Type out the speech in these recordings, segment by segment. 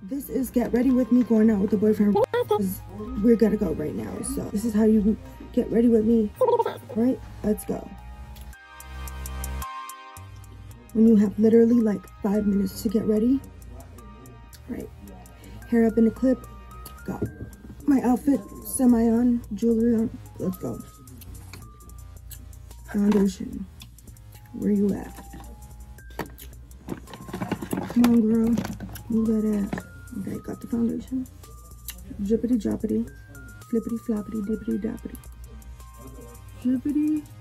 This is get ready with me going out with the boyfriend. We're gonna go right now. So this is how you get ready with me. Right? Let's go. When you have literally like 5 minutes to get ready. Right. Hair up in a clip. Got my outfit semi on, jewelry on. Let's go. Foundation. Where you at? Come on, girl. Move that ass. Okay, got the foundation. Drippity droppity. Flippity floppity dippity doppity. Drippity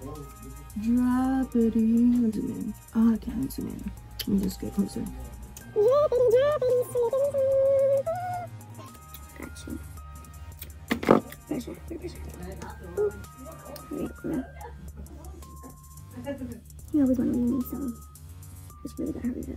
droppity. Let's zoom in. Oh, I can't zoom in. Let me just get closer. Drippity droppity. Gotcha. Pressure. You always want to leave me, so just really gotta hurry up.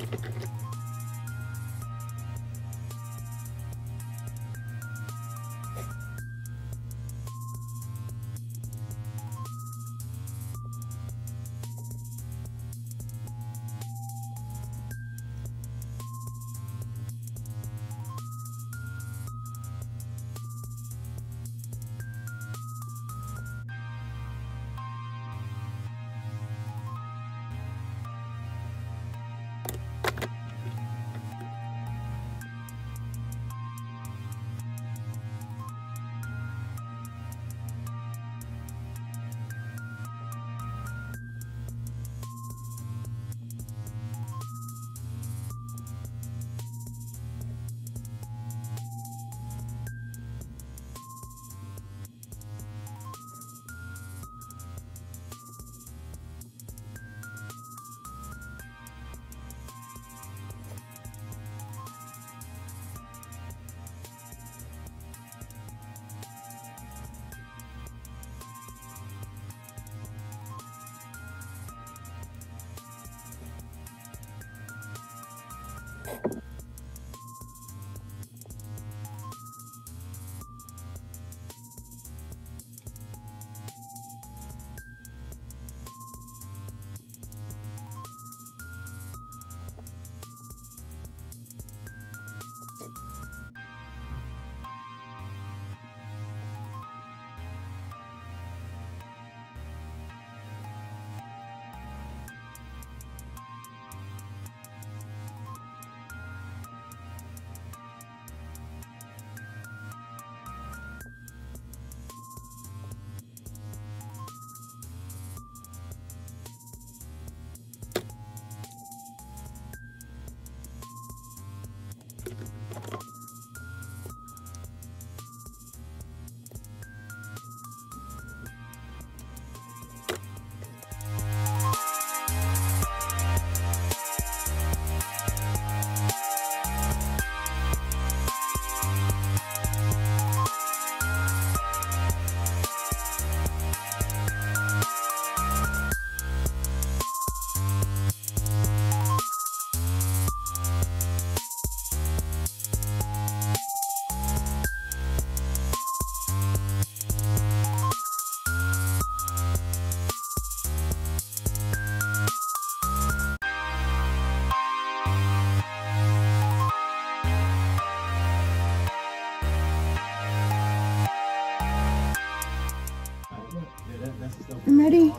I'm ready.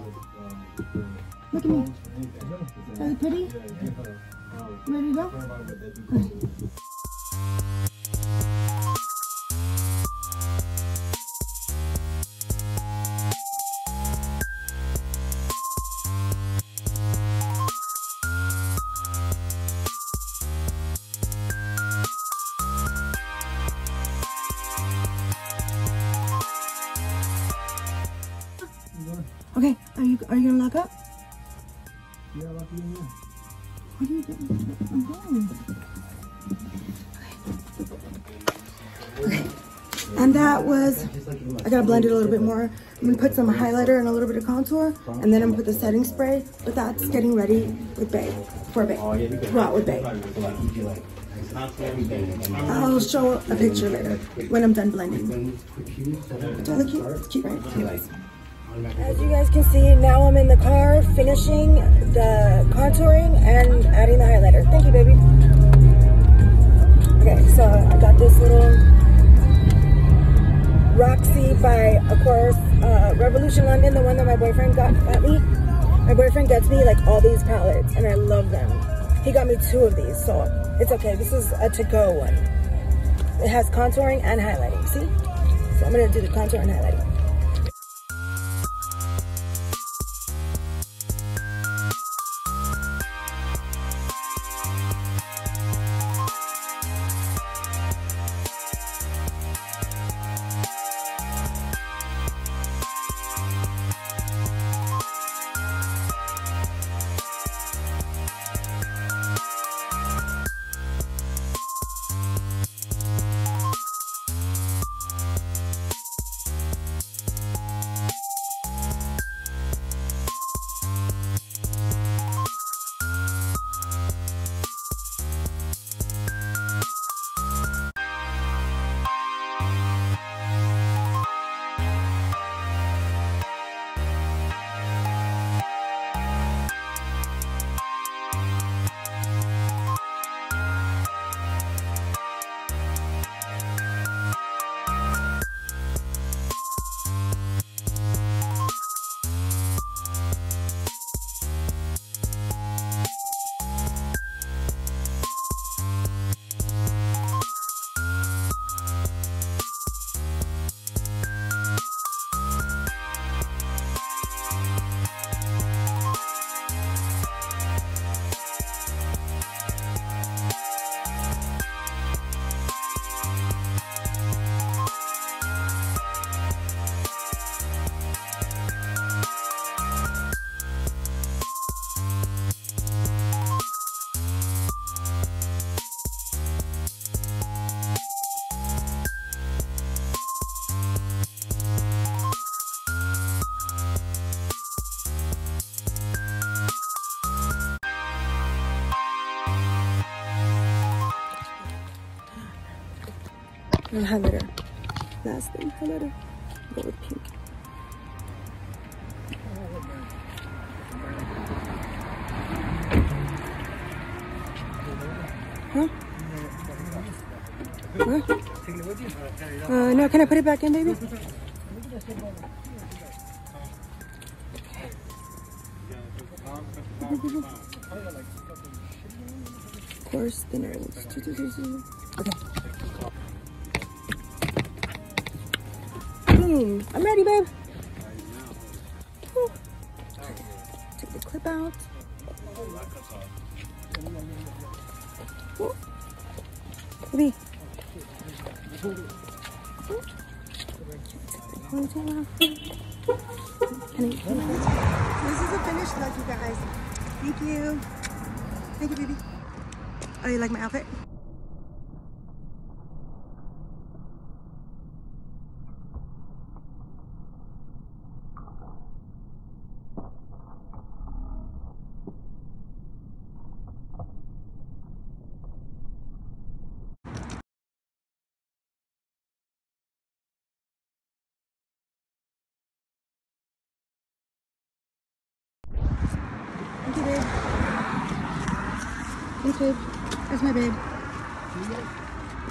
Look at me. Are you pretty? You ready to go? Okay, are you gonna lock up? Yeah, lock you in there. What are you doing? I'm going. Okay. And that was, I gotta blend it a little bit more. I'm gonna put some highlighter and a little bit of contour, and then I'm gonna put the setting spray, but that's getting ready with Bae, for Bae. Well, with Bae. I'll show a picture later when I'm done blending. Do I look cute? It's cute, right? Anyways. As you guys can see, now I'm in the car finishing the contouring and adding the highlighter. Thank you, baby. Okay, so I got this little Roxy by, of course, Revolution London, the one that my boyfriend got me. My boyfriend gets me like all these palettes and I love them. He got me 2 of these, so it's okay. This is a to-go one. It has contouring and highlighting, see? So I'm gonna do the contour and highlighting. And highlighter. Last thing, highlighter. Go with pink. Huh? Huh? No, can I put it back in, baby? Of course, thinners. Okay. Boom. I'm ready, babe. Whew. Take the clip out. Whew. Baby. Ponytail out. This is a finished look, you guys. Thank you. Thank you, baby. Oh, you like my outfit? Thank you, babe. Thanks, babe. That's my babe.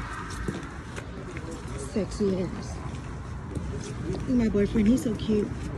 Sexy ass. This is my boyfriend. He's so cute.